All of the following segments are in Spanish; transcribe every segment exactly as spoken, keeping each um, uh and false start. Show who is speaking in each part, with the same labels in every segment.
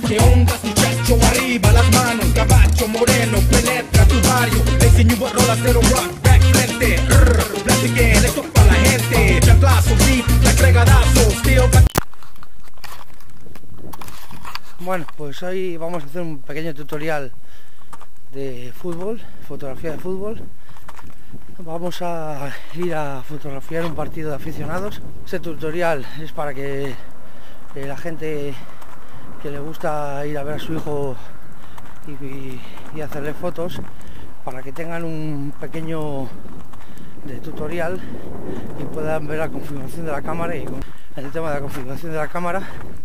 Speaker 1: ¿Qué onda, muchacho? Arriba las manos, cabacho moreno, penetra tu barrio. Ese new rola cero rock, back frente. Rrr, platiquen, esto es para la gente. Chanclazo, beat, la fregadazo, still.
Speaker 2: Bueno, pues hoy vamos a hacer un pequeño tutorial de fútbol, fotografía de fútbol. Vamos a ir a fotografiar un partido de aficionados. Este tutorial es para que eh, la gente que le gusta ir a ver a su hijo y, y, y hacerle fotos, para que tengan un pequeño de tutorial y puedan ver la configuración de la cámara. Y con el tema de la configuración de la cámara,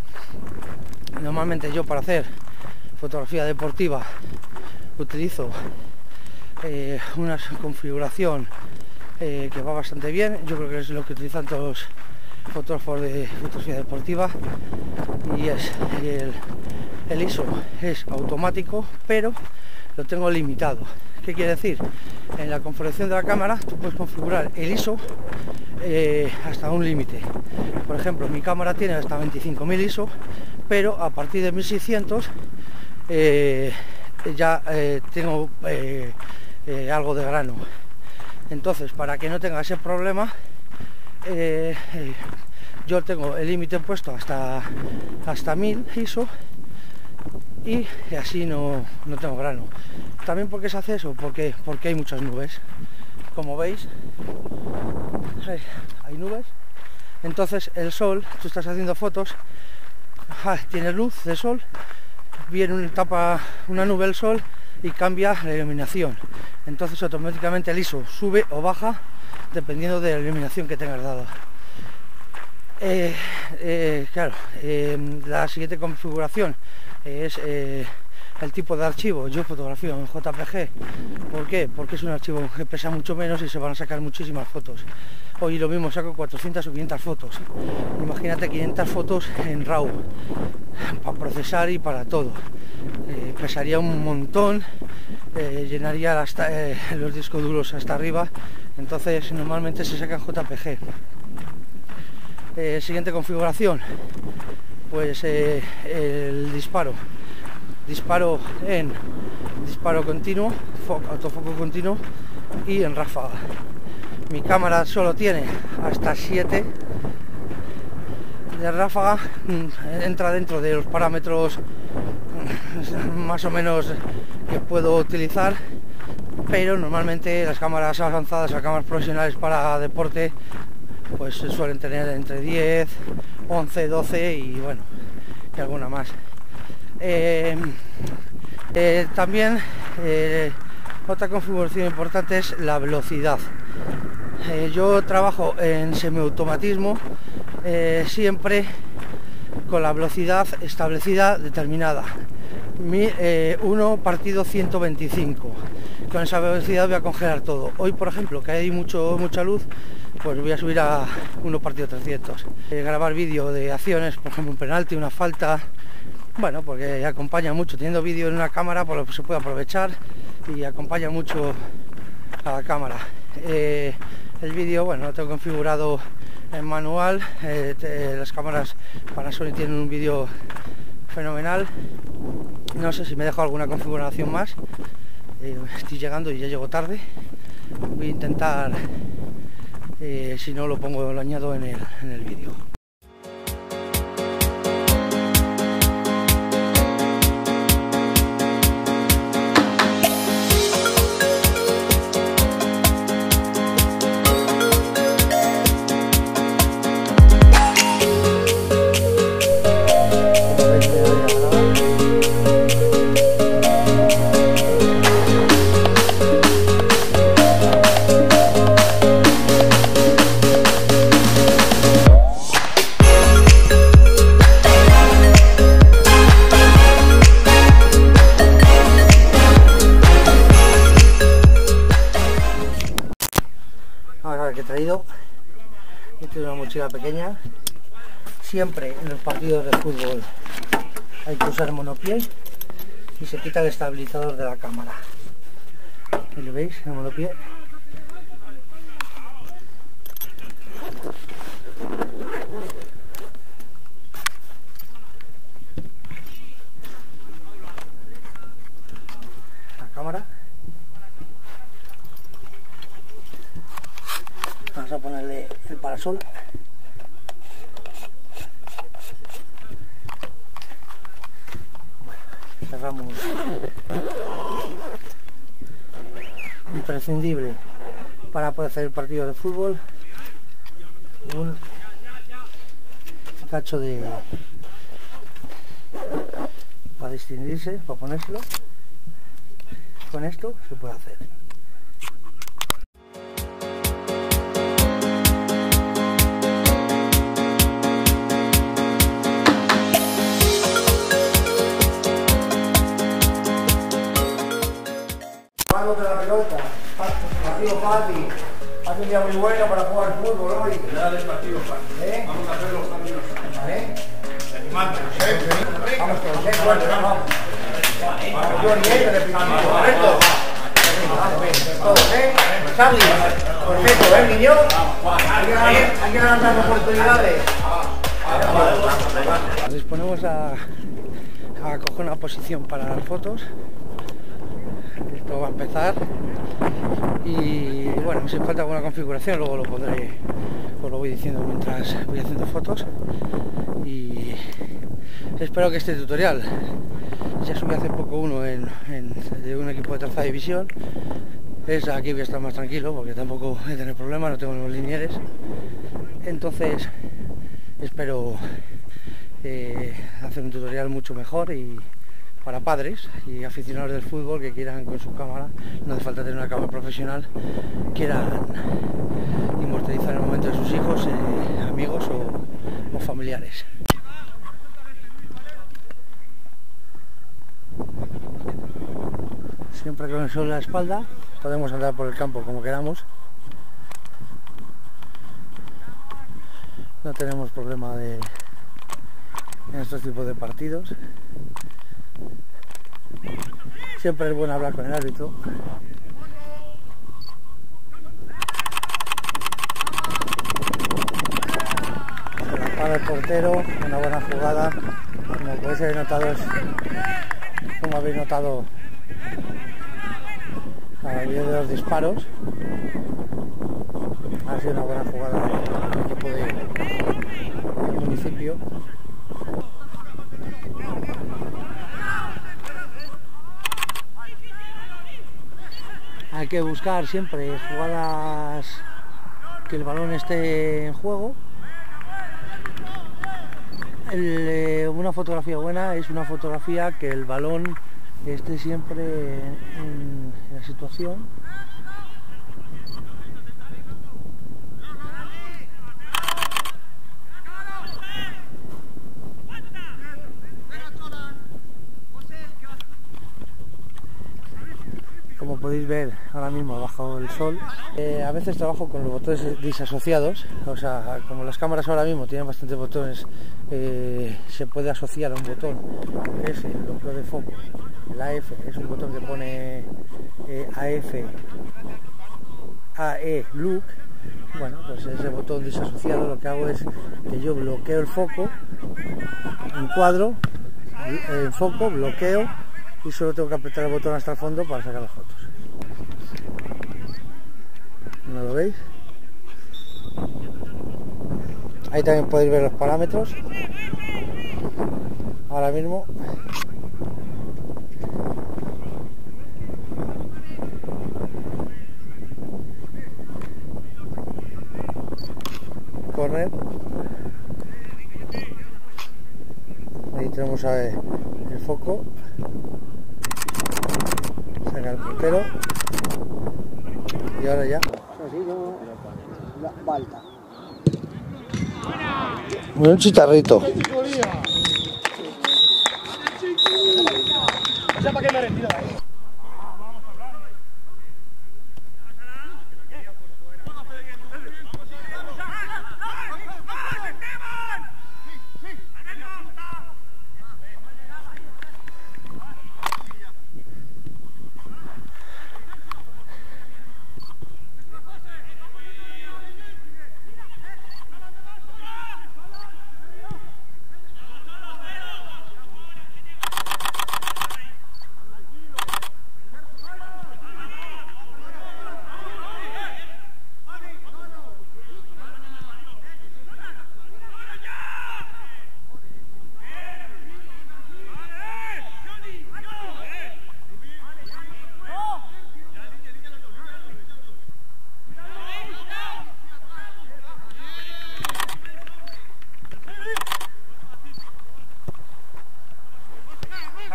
Speaker 2: normalmente yo para hacer fotografía deportiva utilizo eh, una configuración eh, que va bastante bien. Yo creo que es lo que utilizan todos los fotógrafos de fotografía deportiva, y es el, el I S O es automático, pero lo tengo limitado. ¿Qué quiere decir? En la configuración de la cámara tú puedes configurar el I S O eh, hasta un límite. Por ejemplo, mi cámara tiene hasta veinticinco mil I S O, pero a partir de mil seiscientos eh, ya eh, tengo eh, eh, algo de grano. Entonces, para que no tenga ese problema, eh, eh, yo tengo el límite puesto hasta hasta mil I S O, y así no, no tengo grano. También, ¿por qué se hace eso? Porque, porque hay muchas nubes, como veis, hay, hay nubes. Entonces el sol, tú estás haciendo fotos, ah, tienes luz de sol, viene un, tapa una nube el sol y cambia la iluminación. Entonces automáticamente el I S O sube o baja dependiendo de la iluminación que tengas dada. Eh, eh, claro, eh, la siguiente configuración es eh, el tipo de archivo. Yo fotografío en J P G. ¿Por qué? Porque es un archivo que pesa mucho menos y se van a sacar muchísimas fotos. Hoy lo mismo saco cuatrocientas o quinientas fotos. Imagínate quinientas fotos en RAW para procesar y para todo. Eh, pesaría un montón, eh, llenaría las, eh, los discos duros hasta arriba. Entonces normalmente se saca en J P G. Eh, siguiente configuración, pues eh, el disparo. Disparo en disparo continuo, foco, autofoco continuo y en ráfaga. Mi cámara solo tiene hasta siete de ráfaga, entra dentro de los parámetros más o menos que puedo utilizar, pero normalmente las cámaras avanzadas, las cámaras profesionales para deporte, pues suelen tener entre diez, once, doce y bueno, y alguna más. Eh, eh, también eh, otra configuración importante es la velocidad. Eh, yo trabajo en semiautomatismo, eh, siempre con la velocidad establecida determinada. Mi, eh, uno partido ciento veinticinco. Con esa velocidad voy a congelar todo. Hoy, por ejemplo, que hay mucho, mucha luz, pues voy a subir a uno partido trescientos. Eh, grabar vídeo de acciones, por ejemplo un penalti, una falta, bueno, porque acompaña mucho. Teniendo vídeo en una cámara, pues se puede aprovechar y acompaña mucho a la cámara. Eh, el vídeo, bueno, lo tengo configurado en manual. Eh, te, las cámaras Panasonic tienen un vídeo fenomenal. No sé si me dejo alguna configuración más. Eh, estoy llegando y ya llego tarde. Voy a intentar, eh, si no lo pongo, lo añado en el, en el vídeo. Que he traído, esta es una mochila pequeña. Siempre en los partidos de fútbol hay que usar monopié y se quita el estabilizador de la cámara. ¿Y lo veis? El monopié. sol. Bueno, cerramos. Imprescindible para poder hacer el partido de fútbol, un cacho de para distinguirse, para ponérselo. Con esto se puede hacer. Jugando de la pelota, partido fácil. Hace un día muy bueno para jugar fútbol hoy.
Speaker 1: Nada de partido fácil.
Speaker 2: ¿Eh?
Speaker 1: Vamos a hacer los partidos fáciles.
Speaker 2: ¿Vale?
Speaker 1: Animante, ¿eh?
Speaker 2: Vamos todos, ¿eh? Bueno, vamos. Vamos, yo y él, repitiendo. Correcto. Todos, ¿eh? Charlie, perfecto, ¿eh, niño? Hay que ganar las oportunidades. Nos disponemos a, a coger una posición para las fotos. Esto va a empezar. Y bueno, si falta alguna configuración, luego lo pondré, os lo voy diciendo mientras voy haciendo fotos. Y espero que este tutorial, ya subí hace poco uno en, en, de un equipo de tercera división, es aquí voy a estar más tranquilo porque tampoco voy a tener problemas, no tengo los linieres. Entonces espero eh, hacer un tutorial mucho mejor y para padres y aficionados del fútbol que quieran con su cámara, no hace falta tener una cámara profesional, quieran inmortalizar el momento de sus hijos, eh, amigos o, o familiares. Siempre con el sol en la espalda, podemos andar por el campo como queramos. No tenemos problema de en estos tipos de partidos. Siempre es bueno hablar con el árbitro. Se la para el portero, una buena jugada. Como podéis haber notado, es, como habéis notado, la mayoría de los disparos. Ha sido una buena jugada del equipo de, del municipio. Hay que buscar siempre jugadas que el balón esté en juego. El, eh, una fotografía buena es una fotografía que el balón esté siempre en, en la situación. Como podéis ver, ahora mismo ha bajado el sol. Eh, a veces trabajo con los botones disasociados, o sea, como las cámaras ahora mismo tienen bastantes botones, eh, se puede asociar a un botón, que es el bloqueo de foco. El A F es un botón que pone eh, A F, A E, look. Bueno, pues ese botón disasociado lo que hago es que yo bloqueo el foco, encuadro, enfoco, bloqueo, y solo tengo que apretar el botón hasta el fondo para sacar las fotos. ¿No lo veis? Ahí también podéis ver los parámetros. Ahora mismo corner. Ahí tenemos a ver el foco. Saca el portero. Y ahora ya. Un chitarrito.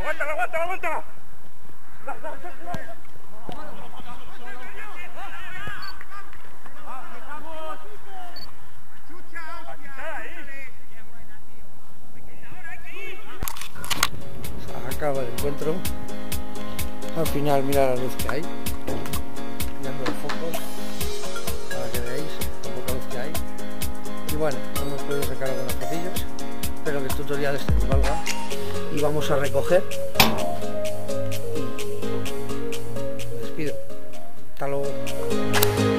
Speaker 1: ¡Aguántala, aguántala, aguántala!
Speaker 2: Acaba el encuentro. Al final mira la luz que hay. Mirando los focos para que veáis la poca luz que hay. Y bueno, hemos podido sacar algunas fotillos. Espero que el tutorial este nos valga. Y vamos a recoger. Me despido. Hasta luego.